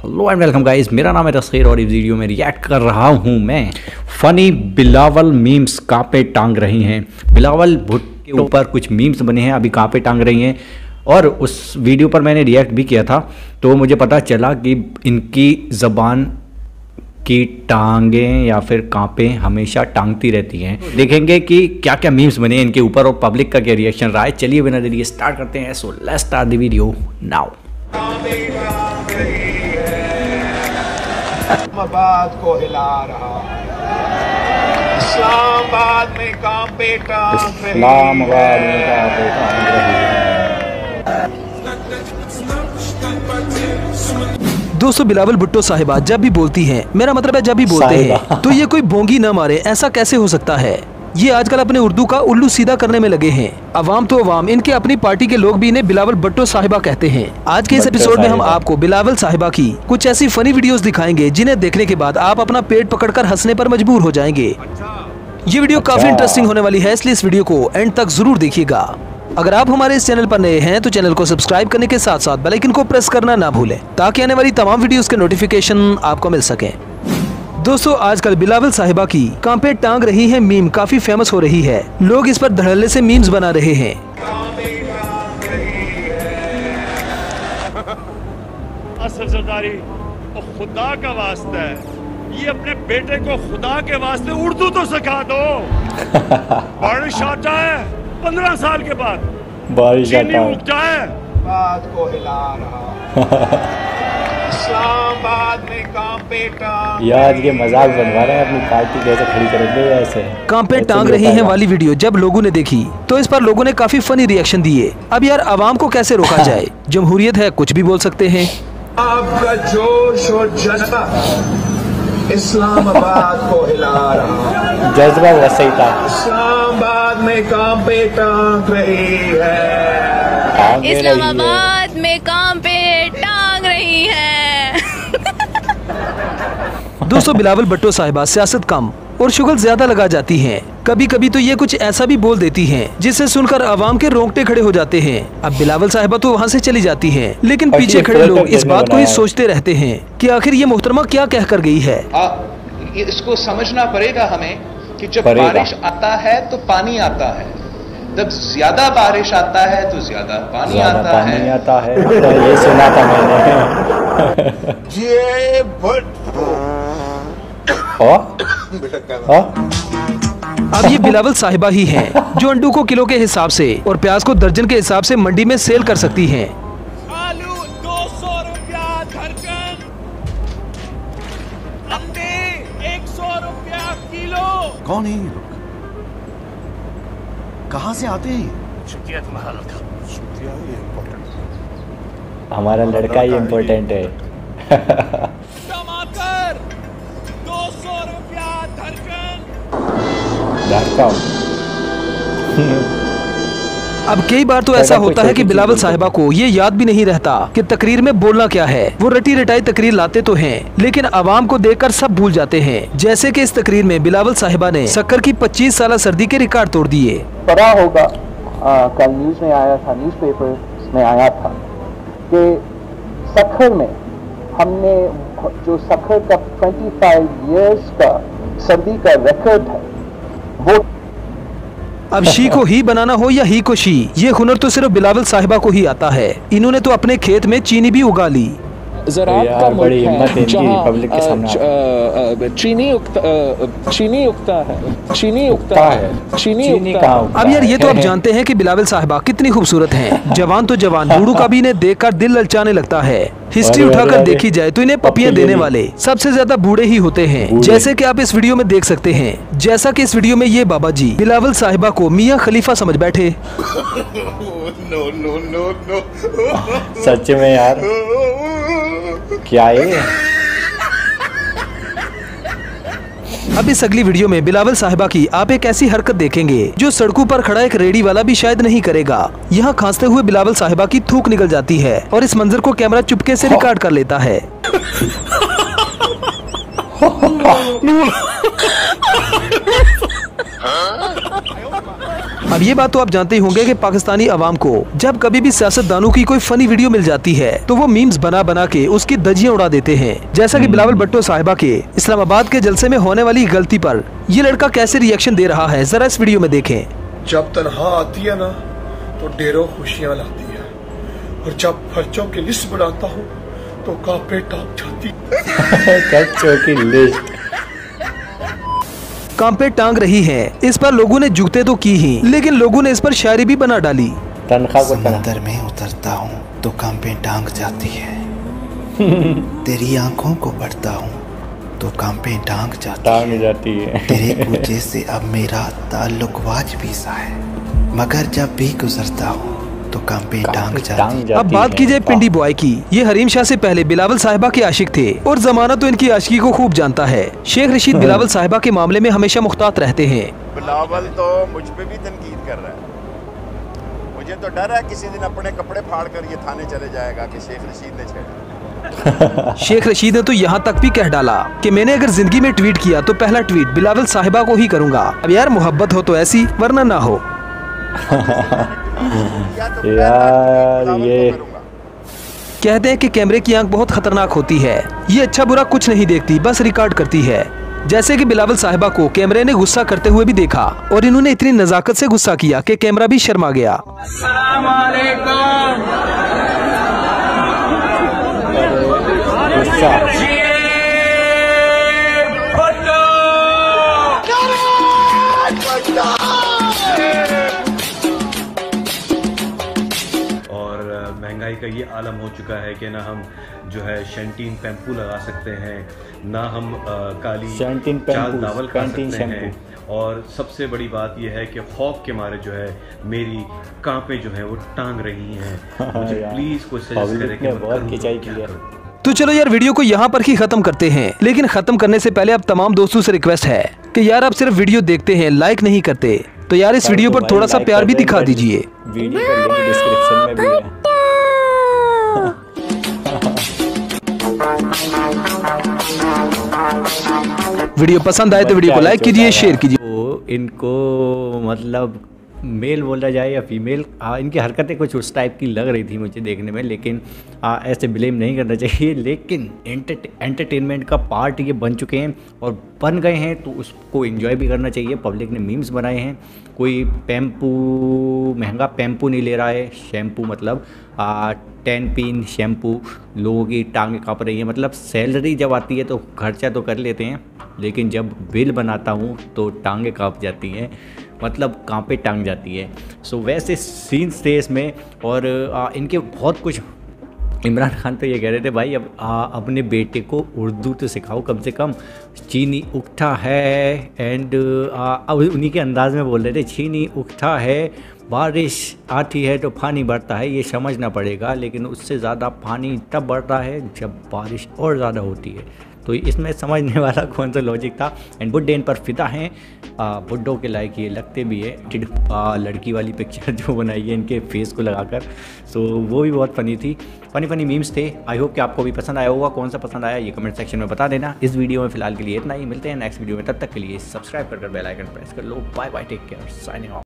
Hello and welcome guys, मेरा नाम है तस्खीर और इस वीडियो में रिएक्ट कर रहा हूं मैं फनी बिलावल मीम्स कहाँ पे टांग रही हैं। बिलावल भुट्टो के ऊपर कुछ मीम्स बने हैं, अभी कहाँ पे टांग रही हैं। और उस वीडियो पर मैंने रिएक्ट भी किया था, तो मुझे पता चला कि इनकी ज़बान की टांगें या फिर कांपे हमेशा टांगती रहती हैं। देखेंगे कि क्या क्या मीम्स बने इनके ऊपर और पब्लिक का क्या रिएक्शन रहा है। चलिए बिना देरी स्टार्ट करते हैं। So let's start the video now. Islamabad को हिला रहा है, इस्लामाबाद में कांपे टांग रही है। दोस्तों, बिलावल भुट्टो साहिबा जब भी बोलती हैं, मेरा मतलब है जब भी बोलते हैं, तो ये कोई बोंगी न मारे, ऐसा कैसे हो सकता है। ये आजकल अपने उर्दू का उल्लू सीधा करने में लगे हैं। अवाम तो अवाम, इनके अपनी पार्टी के लोग भी इन्हें बिलावल भुट्टो साहिबा कहते हैं। आज के इस एपिसोड में हम आपको बिलावल साहिबा की कुछ ऐसी फनी वीडियोस दिखाएंगे जिन्हें देखने के बाद आप अपना पेट पकड़कर हंसने पर मजबूर हो जाएंगे। ये वीडियो काफी इंटरेस्टिंग होने वाली है, इसलिए इस वीडियो को एंड तक जरूर देखिएगा। अगर आप हमारे इस चैनल पर नए हैं तो चैनल को सब्सक्राइब करने के साथ साथ बेल आइकन को प्रेस करना ना भूलें, ताकि आने वाली तमाम वीडियोस के नोटिफिकेशन आपको मिल सके। दोस्तों, आजकल बिलावल साहिबा की कांपे टांग रही है मीम काफी फेमस हो रही है। लोग इस पर धड़ल्ले से मीम्स बना रहे हैं। असल सरदारी और खुदा का वास्ता है, ये अपने बेटे को खुदा के वास्ते उर्दू तो सिखा दो। बारिश आता है 15 साल के बाद, बारिश चीनी उगता है, बात को हिला रहा इस्लामाबाद में कांपे टांग। यार ये मजाक बनवा रहे हैं, अपनी पार्टी कैसे खड़ी करेंगे ऐसे। कांपे टांग रही हैं वाली वीडियो जब लोगों ने देखी तो इस पर लोगों ने काफी फनी रिएक्शन दिए। अब यार अवाम को कैसे रोका जाए, जमहूरियत है, कुछ भी बोल सकते हैं। आपका जोश और जज्बा इस्लामाबाद को हिला रहा, जज्बा वैसे ही था। इस्लामाबाद में कांपे टांग रही है, इस्लामाबाद में कांपे टांग रही है। दोस्तों, बिलावल भुट्टो साहिबा सियासत कम और शुगल ज्यादा लगा जाती हैं। कभी कभी तो ये कुछ ऐसा भी बोल देती हैं जिससे सुनकर आवाम के रोंगटे खड़े हो जाते हैं। अब बिलावल साहिबा तो वहाँ से चली जाती हैं, लेकिन पीछे खड़े लोग इस बात को ही सोचते रहते हैं कि आखिर ये मोहतरमा क्या कह कर गई है। इसको समझना पड़ेगा हमें कि जब बारिश आता है तो पानी आता है, जब ज्यादा बारिश आता है तो ज्यादा पानी आता है। ये सुना था मैंने। ये अब ये बिलावल साहिबा ही हैं जो अंडू को किलो के हिसाब से और प्याज को दर्जन के हिसाब से मंडी में सेल कर सकती हैं। आलू 200 रुपया दर्जन, अंडे 100 रुपया किलो। कौन है ये लोग, कहाँ से आते हैं? हमारा लड़का ही इम्पोर्टेंट है। टमाटर 200 रुपया दर्जन। अब कई बार तो ऐसा होता है कि बिलावल साहिबा को ये याद भी नहीं रहता कि तकरीर में बोलना क्या है। वो रटी रटाई तकरीर लाते तो हैं, लेकिन आवाम को देखकर सब भूल जाते हैं। जैसे कि इस तकरीर में बिलावल साहिबा ने शक्कर की 25 साल सर्दी के रिकॉर्ड तोड़ दिए। पढ़ा होगा, कल न्यूज़ में आया था, न्यूज़पेपर में आया था कि शक्कर में हमने जो शक्कर का 25 इयर्स का सर्दी का रिकॉर्ड है वो। अब शी को ही बनाना हो या ही को शी, ये हुनर तो सिर्फ बिलावल साहिबा को ही आता है। इन्होंने तो अपने खेत में चीनी भी उगा ली। ज़राअत का मुल्क है जहाँ चीनी उगता है। अब यार ये तो आप जानते हैं कि बिलावल साहिबा कितनी खूबसूरत हैं। जवान तो जवान, बूढ़ू का भी इन्हें देखकर दिल ललचाने लगता है। हिस्ट्री उठाकर देखी जाए तो इन्हें पपियां देने वाले सबसे ज्यादा बूढ़े ही होते हैं, जैसे कि आप इस वीडियो में देख सकते हैं। जैसा कि इस वीडियो में ये बाबा जी बिलावल साहिबा को मियां खलीफा समझ बैठे। सच में यार क्या है। अब इस अगली वीडियो में बिलावल साहिबा की आप एक ऐसी हरकत देखेंगे जो सड़कों पर खड़ा एक रेडी वाला भी शायद नहीं करेगा। यहाँ खांसते हुए बिलावल साहिबा की थूक निकल जाती है और इस मंजर को कैमरा चुपके से रिकॉर्ड कर लेता है। अब ये बात तो आप जानते ही होंगे कि पाकिस्तानी अवाम को जब कभी भी सियासतदानों की कोई फनी वीडियो मिल जाती है तो वो मीम्स बना बना के उसकी धज्जियां उड़ा देते हैं। जैसा कि बिलावल भुट्टो साहिबा के इस्लामाबाद के जलसे में होने वाली गलती पर ये लड़का कैसे रिएक्शन दे रहा है, जरा इस वीडियो में देखें। जब तनहा आती है ना तो ढेरों खुशियाँ लाती है, और जब खर्चों की लिस्ट बनाता हूँ तो कांपे टांग जाती खर्चों की लिस्ट कांपे टांग रही है। इस पर लोगों ने जुगते तो की ही, लेकिन लोगों ने इस पर शायरी भी बना डाली। समंदर में उतरता हूँ तो कांपे टांग जाती है, तेरी आंखों को बढ़ता हूँ तो कांपे टांग जाती है। तेरे कूचे से अब मेरा ताल्लुक वाजबी सा है, मगर जब भी गुजरता हूँ तो कांपे टांग जाती। अब बात की जाए पिंडी बॉय की। ये हरीम शाह से पहले बिलावल साहिबा के आशिक थे और जमाना तो इनकी आशिकी को खूब जानता है। शेख रशीद बिलावल साहिबा के मामले में हमेशा मुख्तात रहते हैं। बिलावल तो मुझ पे भी तनकीद कर रहा है, मुझे तो डर है किसी दिन अपने कपड़े फाड़ कर ये थाने चले जाएगा कि शेख रशीद ने छेड़ा। शेख रशीद ने तो यहाँ तक भी कह डाला कि मैंने अगर जिंदगी में ट्वीट किया तो पहला ट्वीट बिलावल साहिबा को ही करूँगा। अब यार मोहब्बत हो तो ऐसी, वरना ना हो। यार ये कहते हैं कि कैमरे की आंख बहुत खतरनाक होती है, ये अच्छा बुरा कुछ नहीं देखती, बस रिकॉर्ड करती है। जैसे कि बिलावल साहिबा को कैमरे ने गुस्सा करते हुए भी देखा और इन्होंने इतनी नजाकत से गुस्सा किया कि कैमरा भी शर्मा गया। महंगाई का ये आलम हो चुका है कि ना हम जो है शैंटीन पैम्पू लगा सकते हैं, ना हम काली चाल दावल खा सकते हैं, और सबसे बड़ी बात यह है कि खौफ के मारे जो है मेरी कांपे जो है वो टांग रही हैं। मुझे प्लीज कोई सजेस्ट करे कि बहुत खिंचाई की है। तो चलो यार वीडियो को यहाँ पर ही खत्म करते हैं, लेकिन खत्म करने से पहले अब तमाम दोस्तों से रिक्वेस्ट है कि यार आप सिर्फ वीडियो देखते हैं, लाइक नहीं करते, तो यार इस वीडियो पर थोड़ा सा प्यार भी दिखा दीजिए। वीडियो का लिंक डिस्क्रिप्शन में भी है। वीडियो पसंद आए तो वीडियो को लाइक कीजिए, शेयर कीजिए। तो इनको मतलब मेल बोला जाए या फीमेल, इनकी हरकतें कुछ उस टाइप की लग रही थी मुझे देखने में, लेकिन ऐसे ब्लेम नहीं करना चाहिए। लेकिन एंटरटेनमेंट का पार्ट ये बन चुके हैं और बन गए हैं, तो उसको एंजॉय भी करना चाहिए। पब्लिक ने मीम्स बनाए हैं, कोई पैम्पू महंगा पैम्पू नहीं ले रहा है, शैम्पू मतलब 10 पिन शैम्पू, लोगों की टांगें काँप रही हैं। मतलब सैलरी जब आती है तो खर्चा तो कर लेते हैं, लेकिन जब बिल बनाता हूँ तो टांगें काँप जाती हैं, मतलब कांपे टांग जाती है। सो वैसे सीन्स थे इसमें, और इनके बहुत कुछ। इमरान खान तो ये कह रहे थे भाई अब अपने बेटे को उर्दू तो सिखाओ कम से कम, चीनी उठा है, एंड अब उन्हीं के अंदाज में बोल रहे थे चीनी उठा है, बारिश आती है तो पानी बढ़ता है, ये समझना पड़ेगा, लेकिन उससे ज़्यादा पानी तब बढ़ता है जब बारिश और ज़्यादा होती है। तो इसमें समझने वाला कौन सा लॉजिक था। एंड बुड्ढे इन पर फिदा हैं, बुड्ढों के लायक ये लगते भी है। लड़की वाली पिक्चर जो बनाई है इनके फेस को लगाकर, सो वो भी बहुत फ़नी थी। फ़नी मीम्स थे। आई होप कि आपको भी पसंद आया होगा। कौन सा पसंद आया ये कमेंट सेक्शन में बता देना। इस वीडियो में फ़िलहाल के लिए इतना ही, मिलते हैं नेक्स्ट वीडियो में, तब तक के लिए सब्सक्राइब कर बेल आइकन प्रेस कर लो। Bye bye, take care, signing of.